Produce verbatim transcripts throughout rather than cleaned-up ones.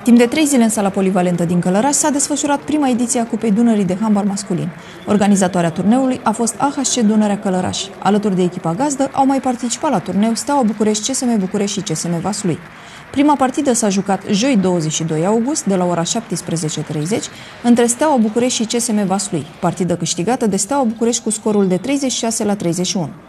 Timp de trei zile în sala polivalentă din Călăraș s-a desfășurat prima ediție a Cupei Dunării de handbal masculin. Organizatoarea turneului a fost A H C Dunărea Călăraș. Alături de echipa gazdă au mai participat la turneu Steaua București, C S M București și C S M Vaslui. Prima partidă s-a jucat joi douăzeci și doi august de la ora șaptesprezece treizeci între Steaua București și C S M Vaslui, partidă câștigată de Steaua București cu scorul de treizeci și șase la treizeci și unu.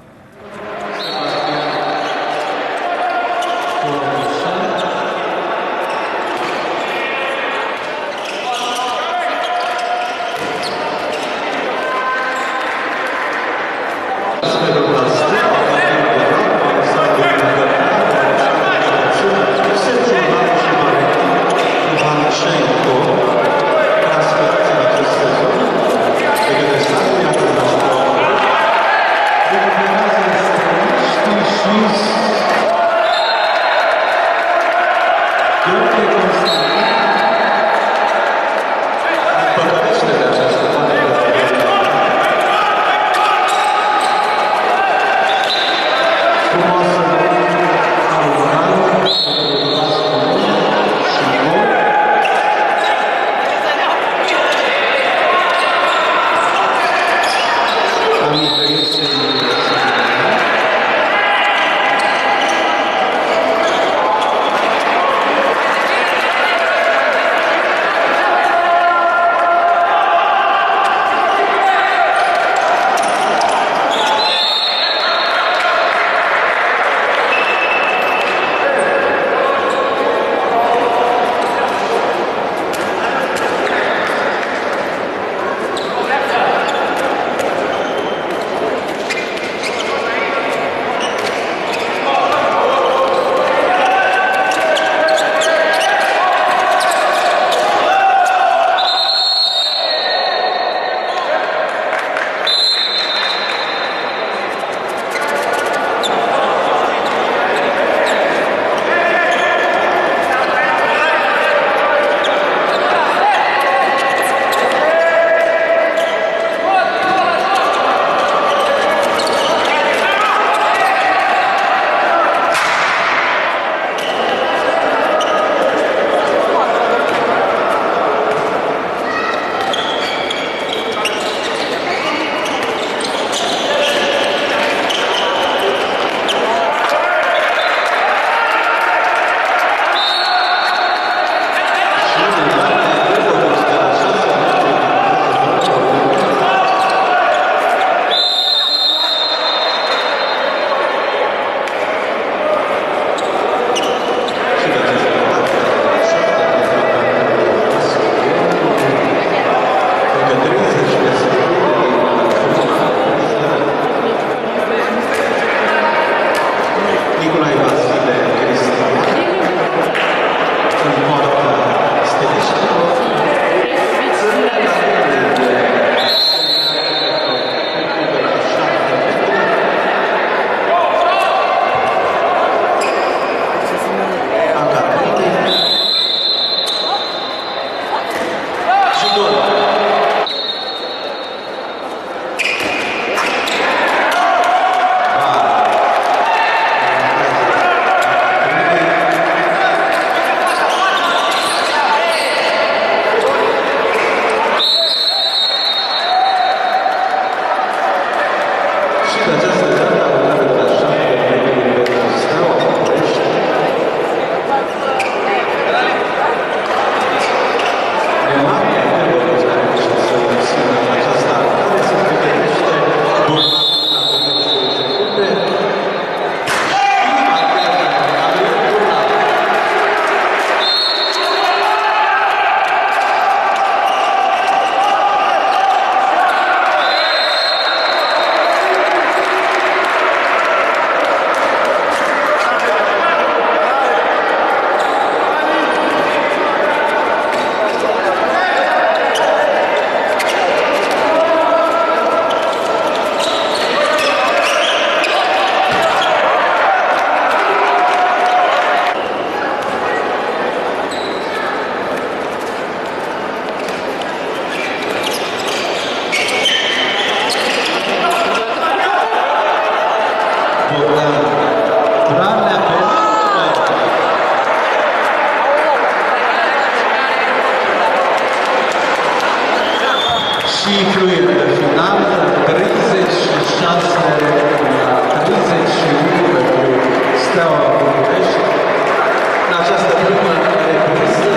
Steaua București. În această primă repriză,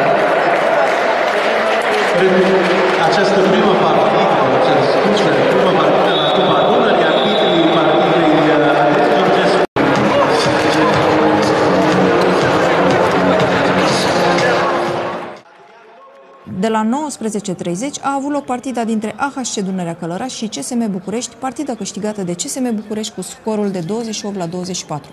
această primă partidă, cer scuze, primă partidă la Cupa Dunării, arbitrii partidei Alex Georgescu. De la nouăsprezece și treizeci a avut loc partida dintre A H C Dunărea Călăraș și C S M București, partida câștigată de C S M București cu scorul de douăzeci și opt la douăzeci și patru.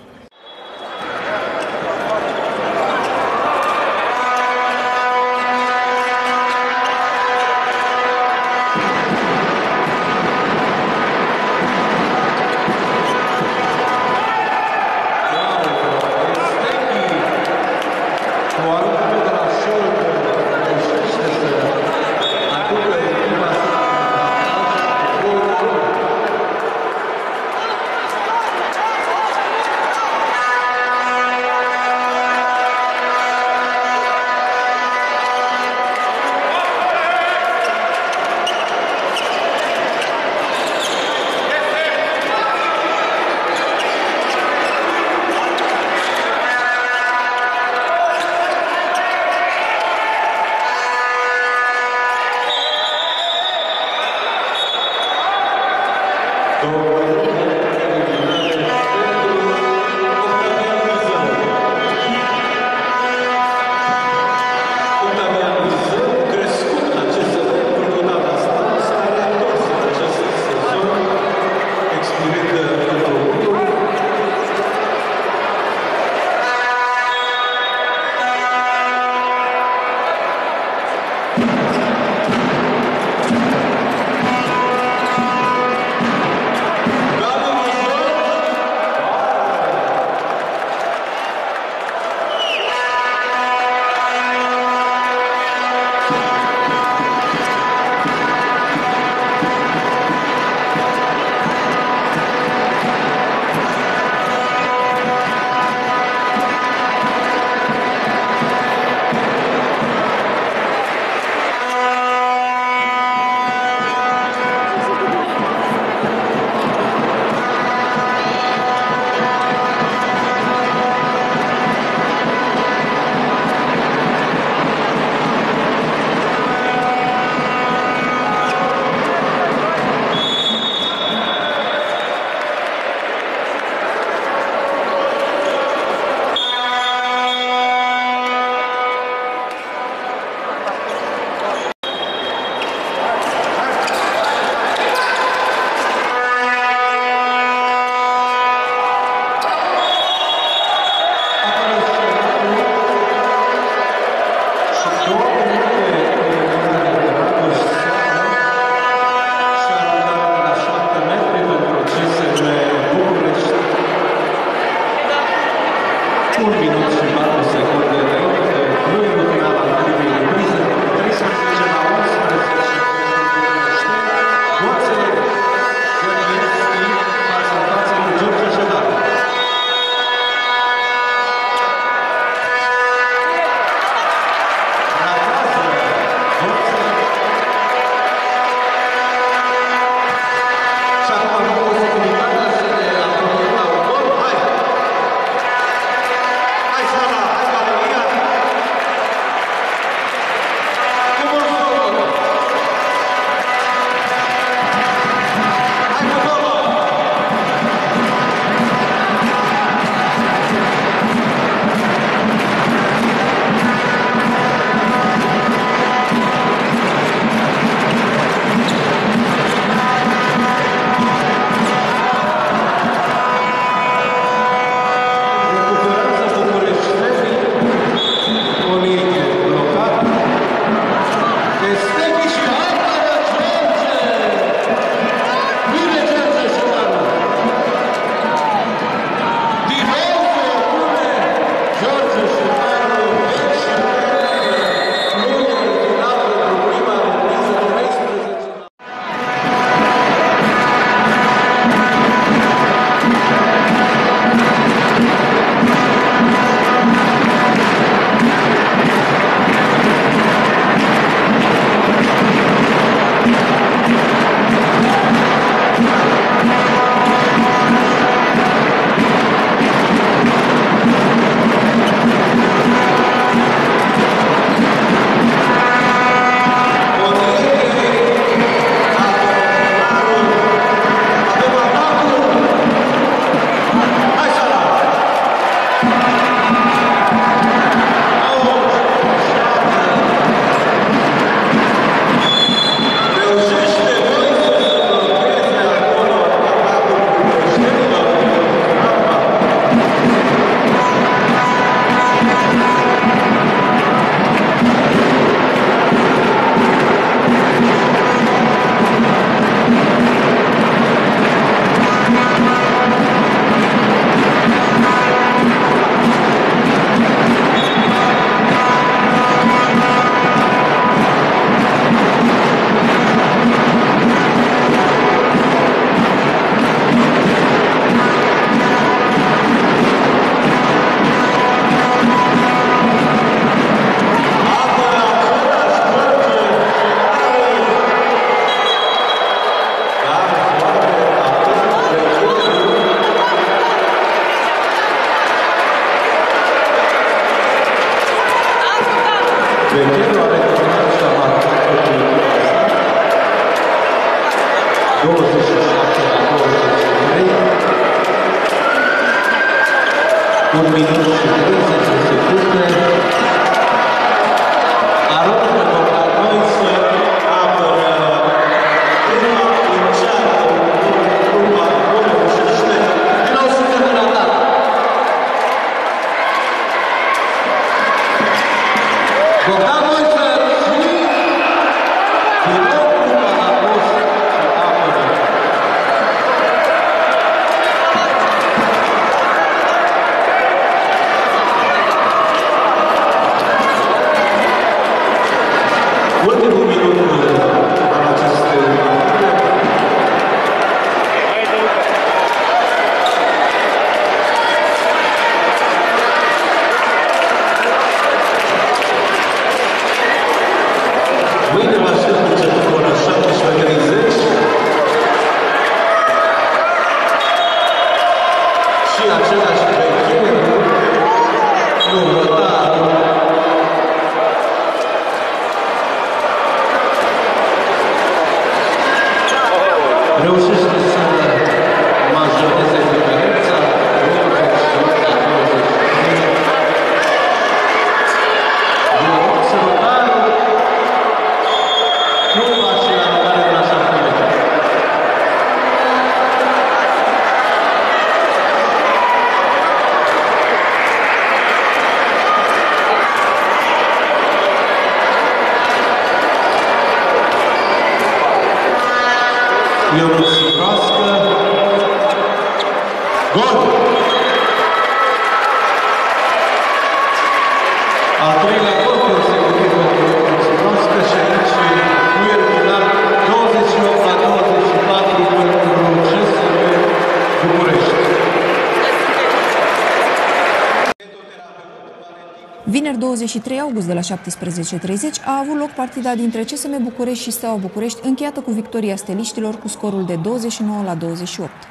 Vechelu a recunoscut și a marcat pentru echipa asta. douăzeci și șapte la douăzeci și trei. Un minut și treizeci de secunde. Aruncă Bogdanoi să apără prima încearcă prima nu reușește. Din nou suntem în atac. Bogdanoi să și din nou prima la post și apără. Ultimul minut al acestei minute. Mâine vă aștept început cu ora șaptesprezece treizeci și același Vechelu, nu, Rotaru. Reușește să majoreze diferența. douăzeci și opt la douăzeci și trei. Ionuț Rotaru nu face anulare de la șapte metri. Ionuț Siproască. Gol! Al treilea gol consecutiv pentru Ionuț Siproască și aici nu e final douăzeci și opt la douăzeci și patru pentru C S M București. Vineri douăzeci și trei august de la șaptesprezece treizeci a avut loc partida dintre C S M București și Steaua București, încheiată cu victoria steliștilor cu scorul de douăzeci și nouă la douăzeci și opt.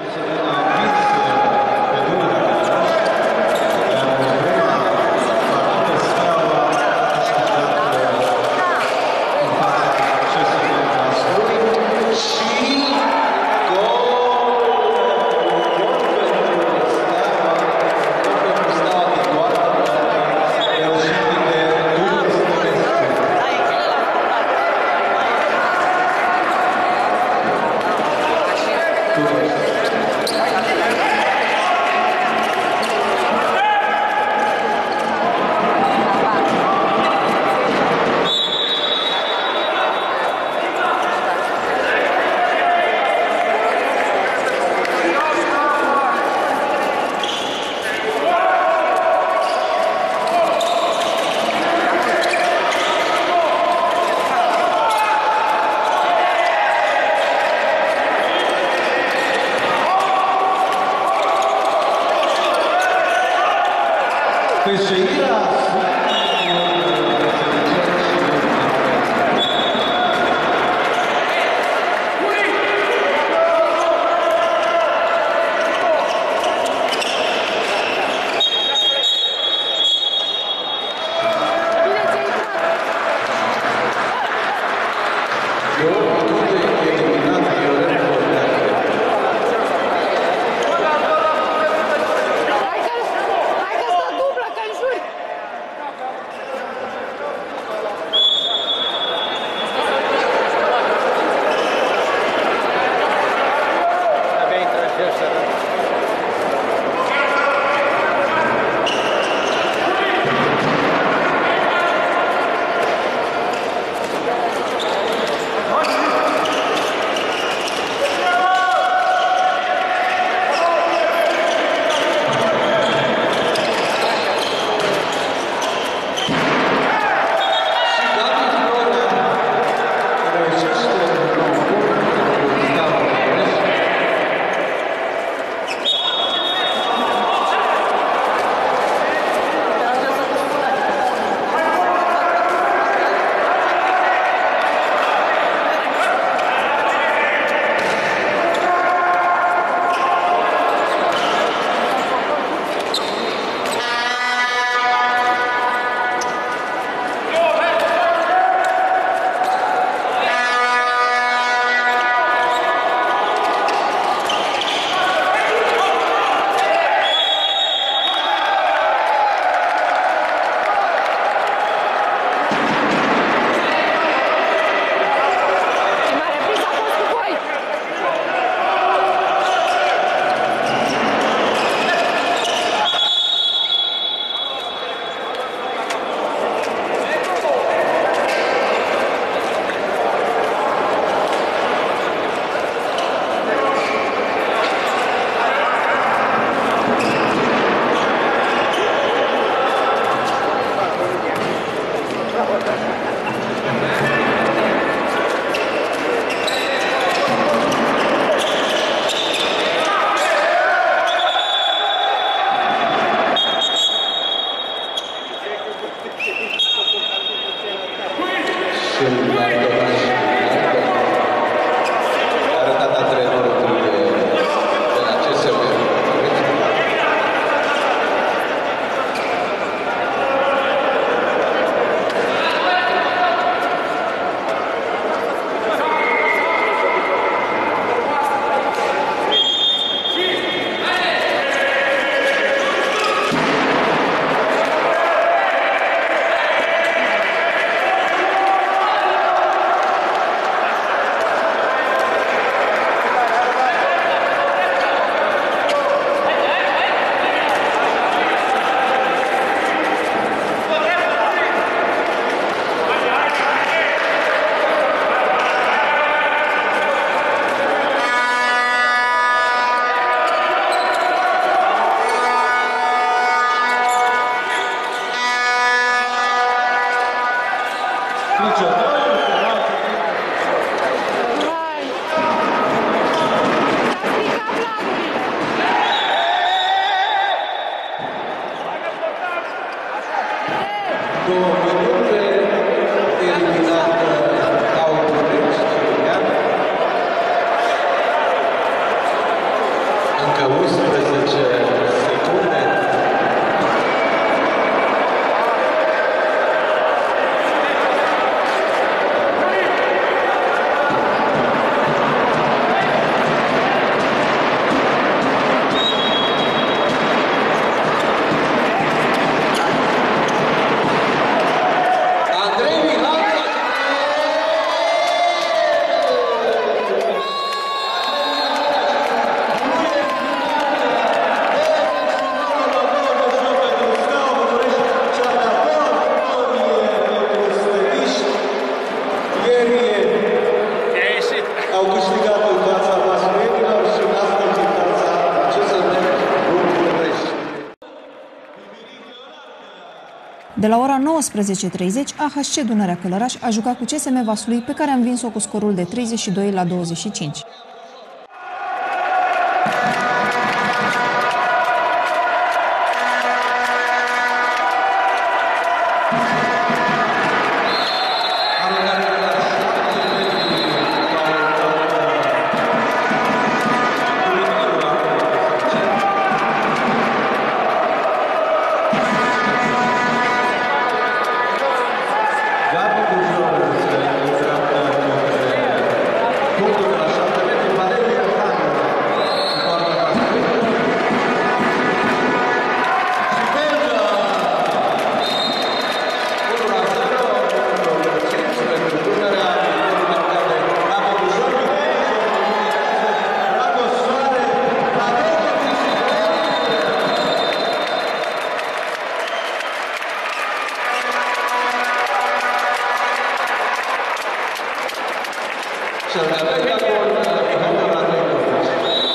Teixeira. nicio problemă, frumos. Hai! S-a stricat planurile! Două minute, eliminată Augurești, încă unsprezece secunde. Andrei Mihai! Au câștigat în fața Vasluienilor și în astăzi în fața C S M București. De la ora nouăsprezece treizeci, A H C Dunărea Călăraș a jucat cu C S M Vaslui, pe care a învins-o cu scorul de treizeci și doi la douăzeci și cinci. Gabi Bujor se îndreaptă către punctul de la șapte metri, Valeria Hană în poarta Vasluienilor. Și Belga! unu la zero, numărul cinci pentru Dunărea, marcată de Gabi Bujor, Dragoș Soare, Valeria și cel de-al doilea gol, Mihai Radenovici.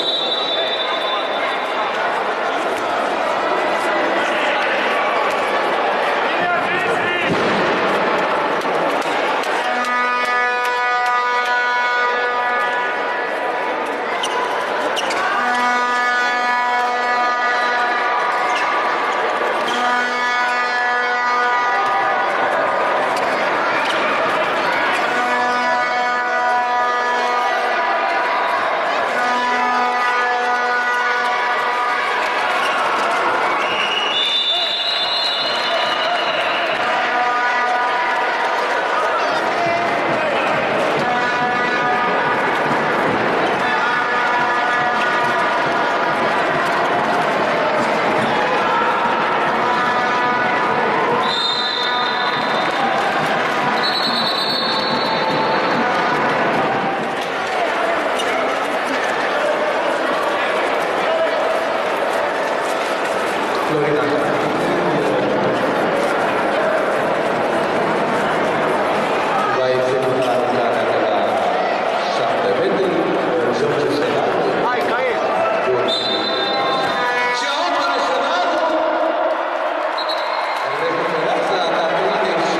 Florina va executa lucrarea de la șapte metri, George Senadu. Hai, caie! Și Antoine Senadu recuperează atacul și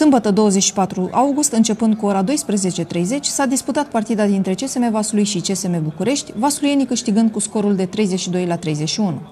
Sâmbătă, douăzeci și patru august, începând cu ora douăsprezece și treizeci, s-a disputat partida dintre C S M Vaslui și C S M București, vasluienii câștigând cu scorul de treizeci și doi la treizeci și unu.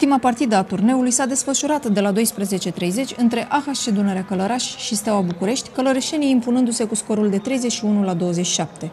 Ultima partidă a turneului s-a desfășurat de la douăsprezece și treizeci între A H C Dunărea Călăraș și Steaua București, călărășenii impunându-se cu scorul de treizeci și unu la douăzeci și șapte.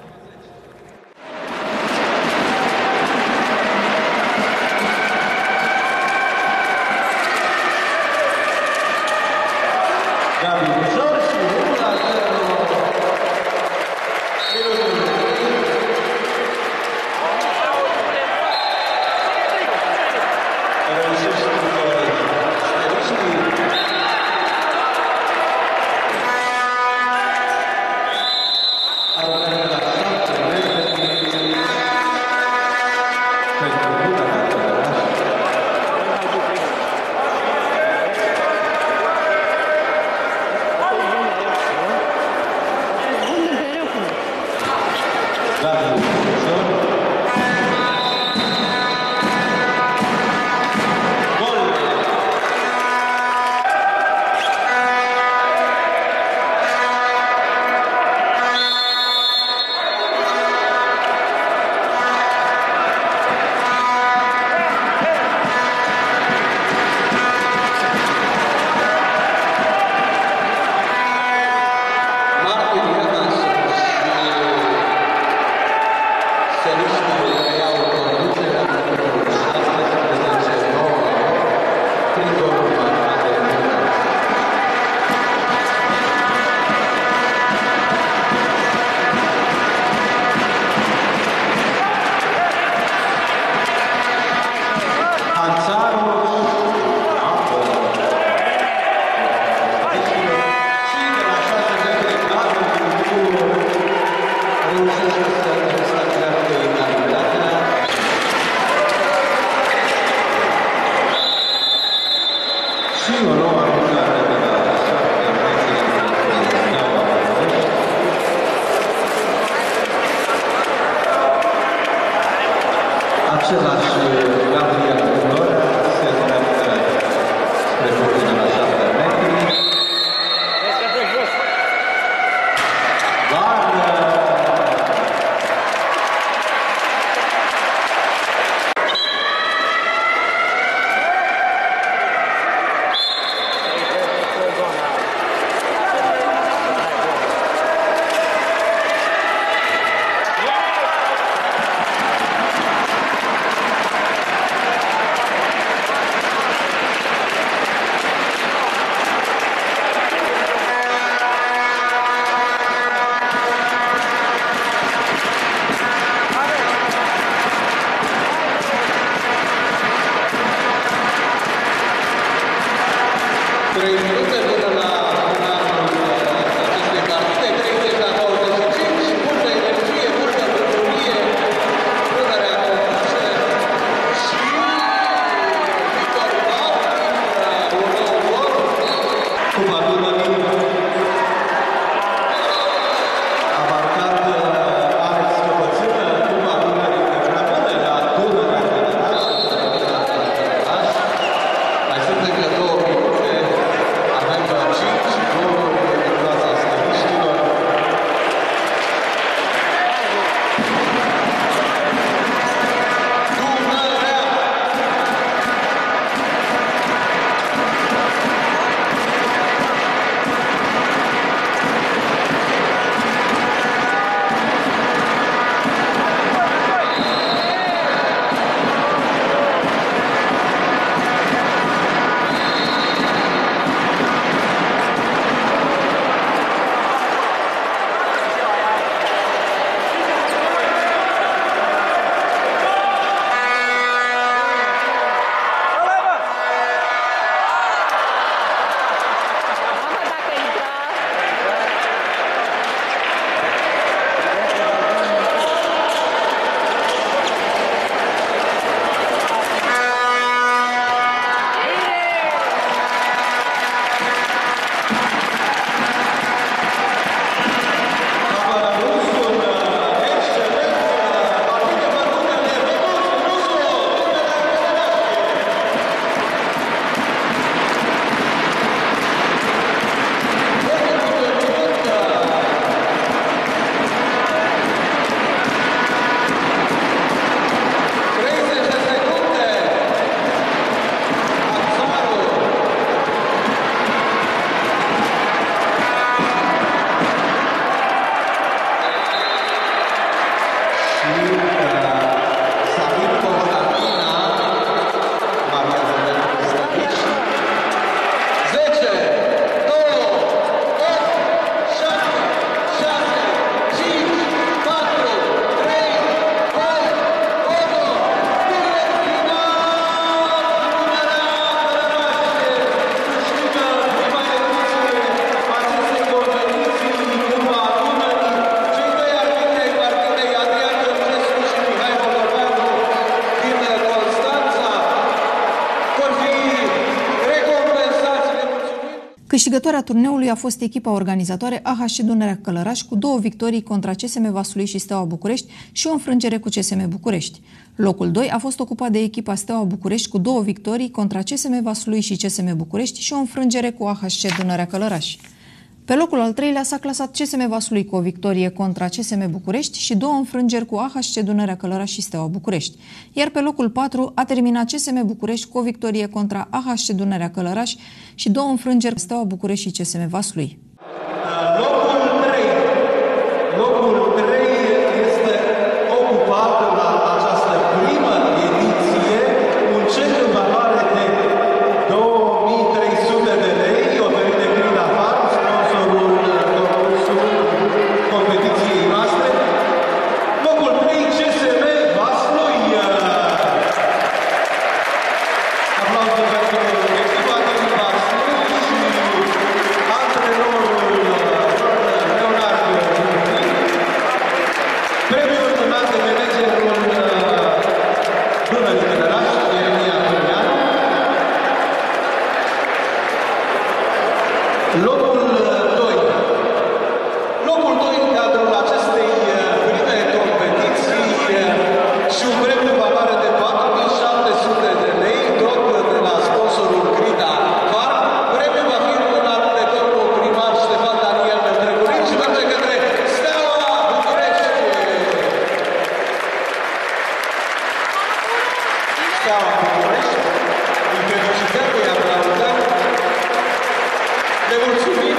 Victoria turneului a fost echipa organizatoare A H C Dunărea Călăraș cu două victorii contra C S M Vaslui și Steaua București și o înfrângere cu C S M București. Locul doi a fost ocupat de echipa Steaua București cu două victorii contra C S M Vaslui și C S M București și o înfrângere cu A H C Dunărea Călăraș. Pe locul al treilea s-a clasat C S M Vaslui cu o victorie contra C S M București și două înfrângeri cu A H C Dunărea Călăraș și Steaua București. Iar pe locul patru a terminat C S M București cu o victorie contra A H C Dunărea Călăraș și două înfrângeri cu Steaua București și C S M Vaslui. Locul trei. Locul trei este ocupat la această primă ediție un cec în valoare de două mii trei sute de lei oferit de Green Farm, sponsorul competiției noastre. Locul trei, C S M Vaslui. Aplauze pentru echipa din Vaslui și antrenorul Leonard Giulic. Premiul donat de managerul Dunării Călăraș, Ieremia Turneanu. Locul doi. Locul doi în cadrul acestei prime competiții și un premiu în valoare de patru mii șapte sute de lei, tot de la sponsorul Grida Farm. Premiul va fi donat de domnul primar Ștefan Daniel Drăgulic și merge către Steaua București. Steaua București. Îi felicităm, îi aplaudăm. Le mulțumim.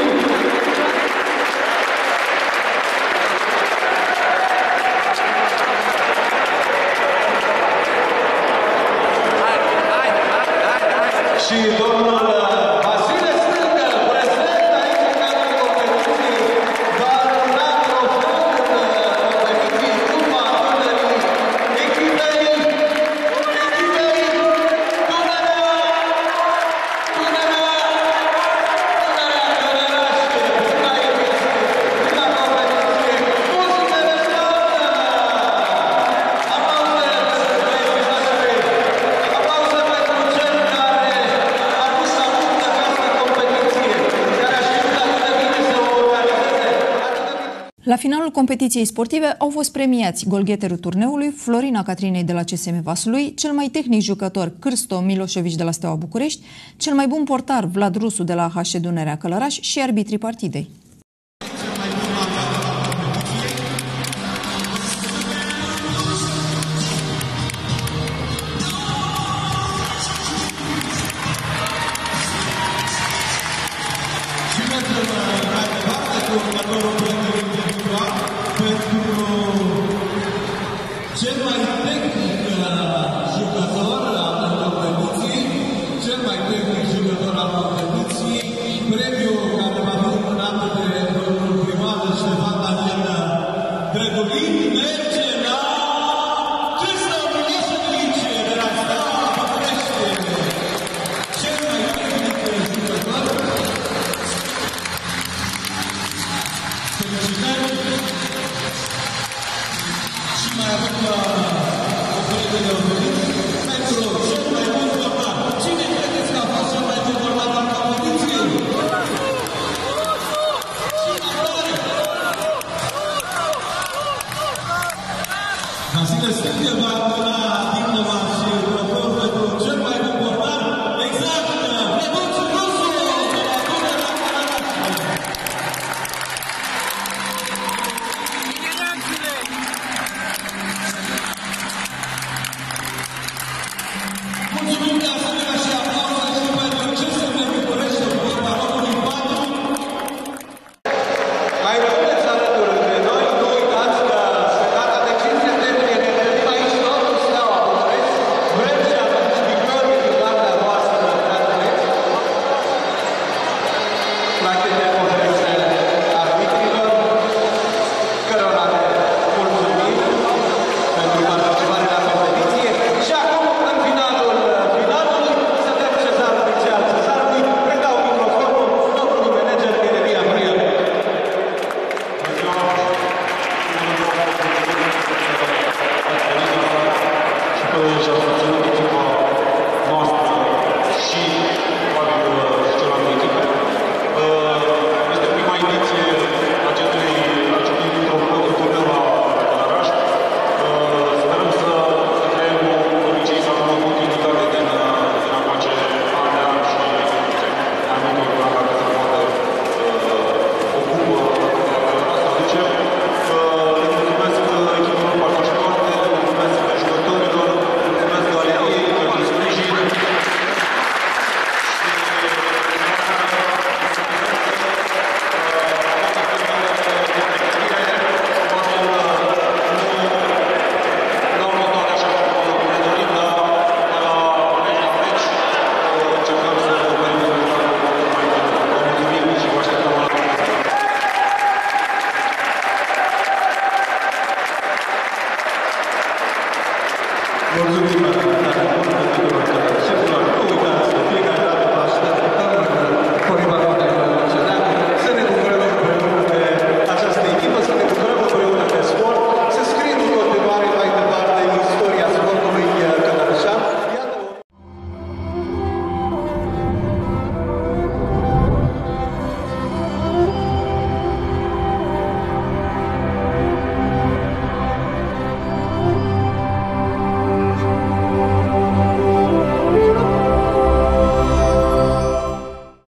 Și domnul Vasile Stâncă, prezent aici în cadrul competiției, va aruna trofeul competiției Cupa Dunării echipei, echipei Dunărea, Dunărea, Dunărea Călăraș, prima ediție, prima competiție, muzică de slavă! Aplauze pentru băieții noștri, aplauze pentru cel care a dus la punct această competiție, care a știut atât de bine să o organizeze, atât de bine. La finalul competiției sportive au fost premiați golgheterul turneului Florina Catrinei de la C S M Vaslui, cel mai tehnic jucător Cârsto Miloșevici de la Steaua București, cel mai bun portar Vlad Rusu de la A H C Dunărea Călăraș și arbitrii partidei. Și mergem mai departe cu următorul premiu individual pentru cel mai tehnic jucător al competiției, cel mai tehnic jucător al competiției, premiul care va fi donat de domnul primar Ștefan Daniel Drăgulic, merge la Cristo Miloșevici de la Steaua București, cel mai tehnic jucător. Felicitări! Și mai avem o felită de oferit pentru cel mai bun portar. Cine credeți că a fost cel mai bun portar al competiției? Și mai tare! Vasile Stâncă va